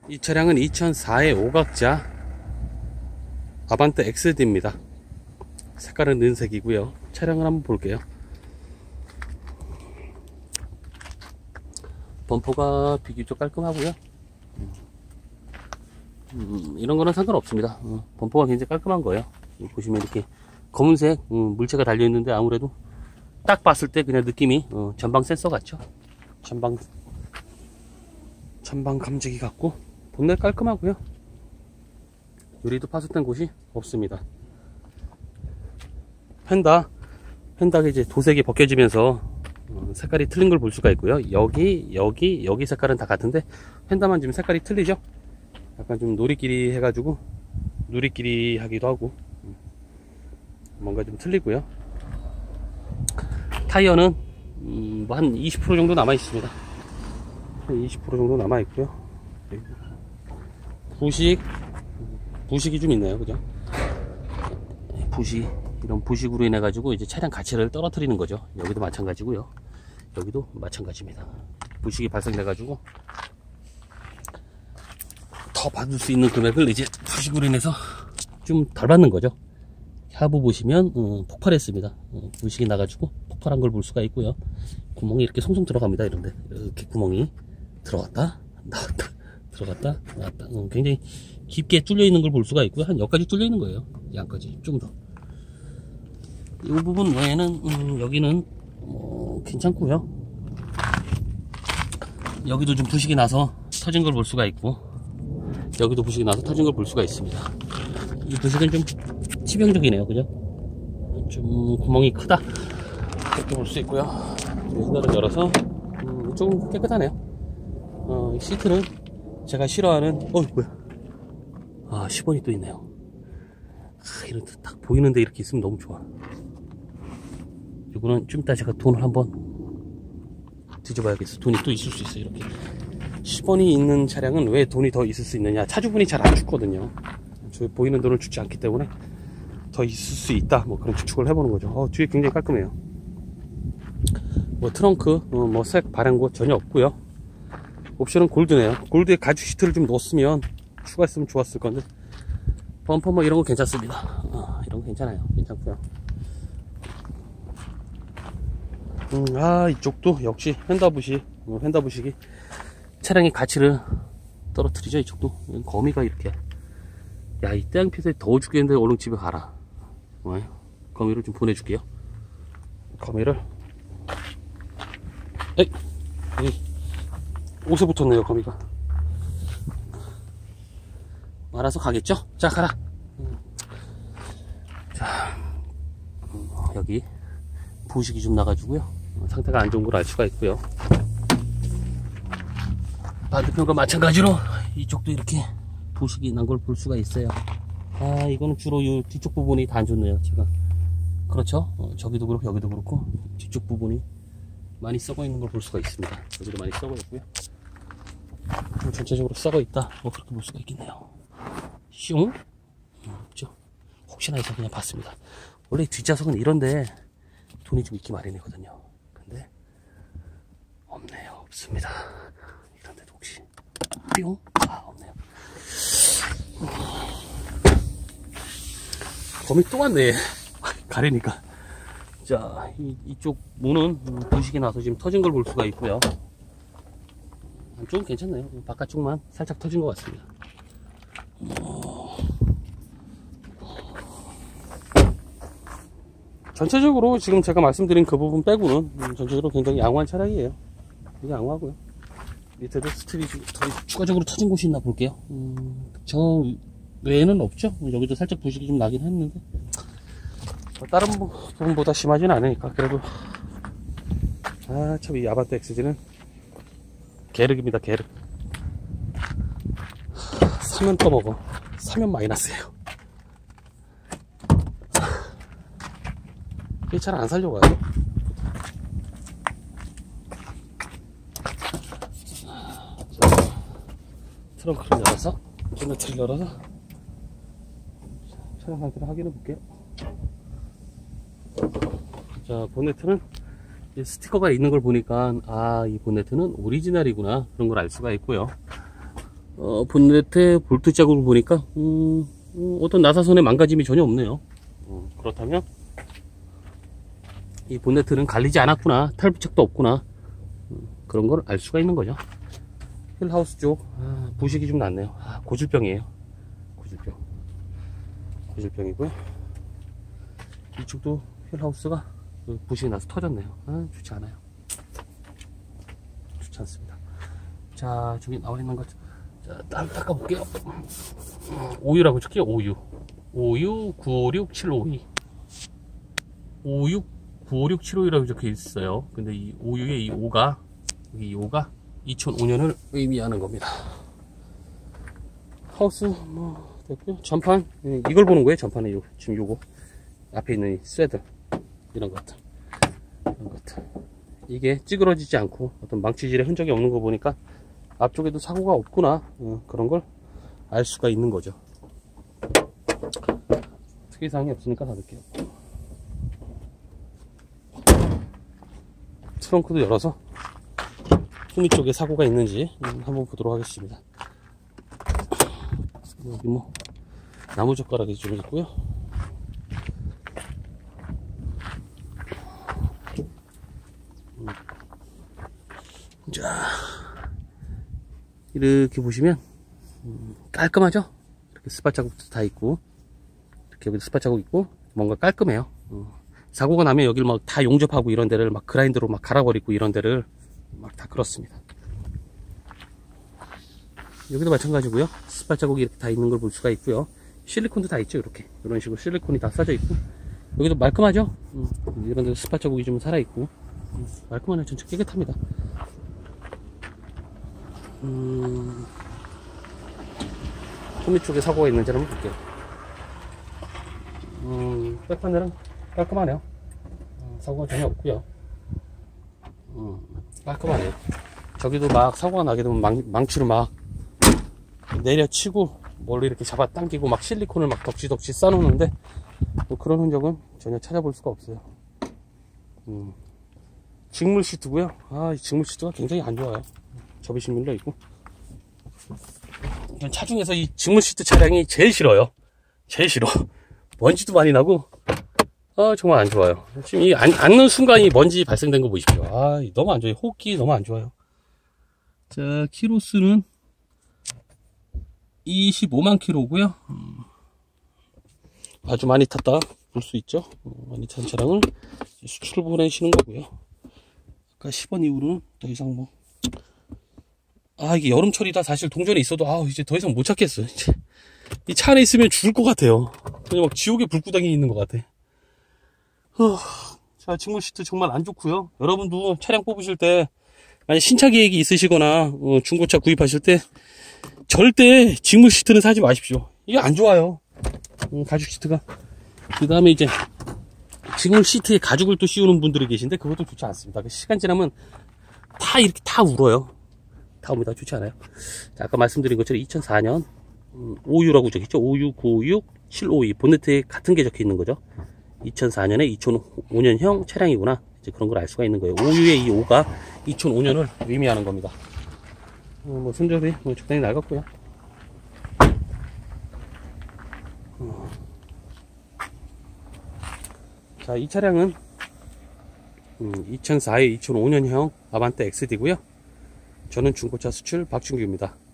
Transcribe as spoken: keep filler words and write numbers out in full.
이 차량은 이천사의 오각자 아반떼 엑스디입니다. 색깔은 은색이고요. 차량을 한번 볼게요. 범퍼가 비교적 깔끔하고요. 음, 이런 거는 상관없습니다. 어, 범퍼가 굉장히 깔끔한 거예요. 보시면 이렇게 검은색 음, 물체가 달려 있는데 아무래도 딱 봤을 때 그냥 느낌이 어, 전방 센서 같죠. 전방 전방 감지기 같고, 본넷 깔끔하고요. 유리도 파손된 곳이 없습니다. 펜다 펜다가 이제 도색이 벗겨지면서 어, 색깔이 틀린 걸 볼 수가 있고요. 여기 여기 여기 색깔은 다 같은데 펜다만 지금 색깔이 틀리죠. 약간 좀 놀이끼리 해가지고 놀이끼리 하기도 하고 뭔가 좀 틀리고요. 타이어는 음, 뭐 한 이십 퍼센트 정도 남아 있습니다. 한 이십 퍼센트 정도 남아 있고요. 부식 부식이 좀 있네요, 그죠? 부식, 이런 부식으로 인해 가지고 이제 차량 가치를 떨어뜨리는 거죠. 여기도 마찬가지고요. 여기도 마찬가지입니다. 부식이 발생돼 가지고 더 받을 수 있는 금액을 이제 부식으로 인해서 좀 덜 받는 거죠. 하부 보시면 음, 폭발했습니다. 음, 부식이 나가지고 폭발한 걸 볼 수가 있고요. 구멍이 이렇게 송송 들어갑니다. 이런데 이렇게 구멍이 들어갔다 나왔다 들어갔다 나왔다. 음, 굉장히 깊게 뚫려 있는 걸 볼 수가 있고요. 한 여기까지 뚫려 있는 거예요. 양까지 좀 더. 이 부분 외에는 음, 여기는 뭐 괜찮고요. 여기도 좀 부식이 나서 터진 걸 볼 수가 있고, 여기도 부식이 나서 터진 걸 볼 수가 있습니다. 이 부식은 좀 치명적이네요, 그죠? 좀 구멍이 크다 이렇게 볼 수 있고요. 휘발을 열어서 음, 조금 깨끗하네요. 어, 이 시트는 제가 싫어하는, 어 뭐야, 아 십 원이 또 있네요. 아, 이런 딱 보이는데 이렇게 있으면 너무 좋아. 이거는 좀 이따 제가 돈을 한번 뒤져봐야겠어. 돈이 또 있을 수 있어요. 이렇게 십 원이 있는 차량은 왜 돈이 더 있을 수 있느냐, 차주분이 잘 안 죽거든요. 저 보이는 돈을 주지 않기 때문에 더 있을 수 있다, 뭐 그런 추측을 해보는 거죠. 어, 뒤에 굉장히 깔끔해요. 뭐 트렁크 어, 뭐 색 바른 곳 전혀 없고요. 옵션은 골드네요. 골드에 가죽 시트를 좀 넣었으면 추가했으면 좋았을 건데, 범퍼 뭐 이런 거 괜찮습니다. 어, 이런 거 괜찮아요. 괜찮고요. 음, 아 이쪽도 역시 휀다 부식, 어, 휀다 부식이 차량의 가치를 떨어뜨리죠. 이쪽도 거미가 이렇게, 야 이 태양빛에 더워 죽겠는데 얼른 집에 가라. 어, 거미를 좀 보내줄게요. 거미를, 에이, 에이, 옷에 붙었네요, 거미가. 알아서 가겠죠? 자, 가라. 자, 여기 부식이 좀 나가지고요, 상태가 안 좋은 걸 알 수가 있고요. 반대편과 마찬가지로 이쪽도 이렇게 부식이 난 걸 볼 수가 있어요. 아 이거는 주로 이 뒤쪽 부분이 다 안 좋네요. 제가 그렇죠. 어, 저기도 그렇고 여기도 그렇고 뒤쪽 부분이 많이 썩어 있는 걸 볼 수가 있습니다. 여기도 많이 썩어 있고요. 전체적으로 썩어 있다, 뭐 그렇게 볼 수가 있겠네요. 슝? 없죠. 혹시나 해서 그냥 봤습니다. 원래 뒷좌석은 이런데 돈이 좀 있기 마련이거든요. 근데 없네요. 없습니다. 이런데도 혹시 뿅? 아 없네요. 거미 또 왔네. 가리니까. 자, 이, 이쪽 문은 부식이 나서 지금 터진 걸 볼 수가 있고요. 안쪽은 괜찮네요. 바깥쪽만 살짝 터진 것 같습니다. 어... 전체적으로 지금 제가 말씀드린 그 부분 빼고는 전체적으로 굉장히 양호한 차량이에요. 굉장히 양호하고요. 밑에도 스트립이 더 추가적으로 터진 곳이 있나 볼게요. 음, 저 외에는 없죠. 여기도 살짝 부식이 좀 나긴 했는데 다른 부분보다 심하지는 않으니까. 그래도 아 참 이 아반떼 엑스디는 계륵입니다. 계륵. 사면 떠먹어. 사면 마이너스예요. 이게 잘 안 살려가요. 트렁크를 열어서, 보네트를 열어서 차량 상태를 확인해 볼게요. 자, 보네트는 스티커가 있는 걸 보니까 아, 이 보네트는 오리지널이구나, 그런 걸 알 수가 있고요. 어, 본네트 볼트 자국을 보니까 음, 음, 어떤 나사선의 망가짐이 전혀 없네요. 음, 그렇다면 이 본네트는 갈리지 않았구나, 탈부착도 없구나, 음, 그런 걸 알 수가 있는 거죠. 휠하우스 쪽 아, 부식이 좀 났네요. 아, 고질병이에요. 고질병. 고질병이고요. 이쪽도 휠하우스가 부식이 나서 터졌네요. 아, 좋지 않아요. 좋지 않습니다. 자, 저기 나와 있는 것, 자, 딱 닦아볼게요. 오유라고 칠게요. 오유. 오유 구오육 칠오이. 오육 구오육 칠오이라고 적혀 있어요. 근데 이 오유의 이 오가, 이 오가 이천오 년을 의미하는 겁니다. 하우스, 뭐, 됐고요. 전판, 이걸 보는 거예요. 전판에 요, 지금 요거. 앞에 있는 이 쇠들. 이런 것들. 이런 것들. 이게 찌그러지지 않고 어떤 망치질의 흔적이 없는 거 보니까 앞쪽에도 사고가 없구나. 어, 그런 걸 알 수가 있는 거죠. 특이사항이 없으니까 닫을게요. 트렁크도 열어서 후미 쪽에 사고가 있는지 한번 보도록 하겠습니다. 여기 뭐 나무젓가락이 좀 있고요. 자, 이렇게 보시면 깔끔하죠? 이렇게 스팟 자국도 다 있고, 이렇게 여기도 스팟 자국 있고, 뭔가 깔끔해요. 사고가 나면 여기를 막 다 용접하고 이런 데를 막 그라인더로 막 갈아버리고 이런 데를 막 다 그렇습니다. 여기도 마찬가지고요. 스팟 자국이 이렇게 다 있는 걸 볼 수가 있고요. 실리콘도 다 있죠. 이렇게 이런 식으로 실리콘이 다 싸져 있고, 여기도 말끔하죠. 이런 데 스팟 자국이 좀 살아 있고, 말끔하네. 전체 깨끗합니다. 음, 후미 쪽에 사고가 있는지 한번 볼게요. 음, 백판넬은 깔끔하네요. 음, 사고가 전혀 없고요. 음, 깔끔하네요. 저기도 막 사고가 나게 되면 망, 망치로 막 내려치고 뭘로 이렇게 잡아 당기고 막 실리콘을 막 덕지덕지 싸놓는데 뭐 그런 흔적은 전혀 찾아볼 수가 없어요. 음, 직물 시트고요. 아, 이 직물 시트가 굉장히 안 좋아요. 접이식 밀려 있고. 이건 차 중에서 이 직물 시트 차량이 제일 싫어요. 제일 싫어. 먼지도 많이 나고, 아, 정말 안 좋아요. 지금 이 앉, 앉는 순간 이 먼지 발생된 거 보십시오. 아, 너무 안 좋아요. 호흡기 너무 안 좋아요. 자, 키로수는 이십오만 킬로고요. 음, 아주 많이 탔다 볼 수 있죠. 어, 많이 탄 차량을 수출을 보내시는 거고요. 아까 십 원 이후로는 더 이상 뭐, 아, 이게 여름철이다. 사실 동전에 있어도, 아, 이제 더 이상 못 찾겠어. 이제 이 차 안에 있으면 죽을 것 같아요. 그냥 막 지옥의 불구덩이 있는 것 같아. 어, 자, 직물 시트 정말 안 좋고요. 여러분도 차량 뽑으실 때, 만약 신차 계획이 있으시거나, 어, 중고차 구입하실 때, 절대 직물 시트는 사지 마십시오. 이게 안 좋아요. 음, 가죽 시트가. 그 다음에 이제, 직물 시트에 가죽을 또 씌우는 분들이 계신데, 그것도 좋지 않습니다. 시간 지나면 다 이렇게 다 울어요. 다 옵니다. 좋지 않아요. 자, 아까 말씀드린 것처럼 이천사 년 음, 오유라고 적혀있죠. 오유 구오육 칠오이 본네트에 같은 게 적혀 있는 거죠. 이천사 년에 이천오 년형 차량이구나. 이제 그런 걸 알 수가 있는 거예요. 오유의 이 오가 이천오 년을 의미하는 겁니다. 어, 뭐 손잡이 뭐 적당히 낡았고요. 어. 자, 이 차량은 음, 이천사 에 이천오 년형 아반떼 엑스디고요. 저는 중고차 수출 박준규입니다.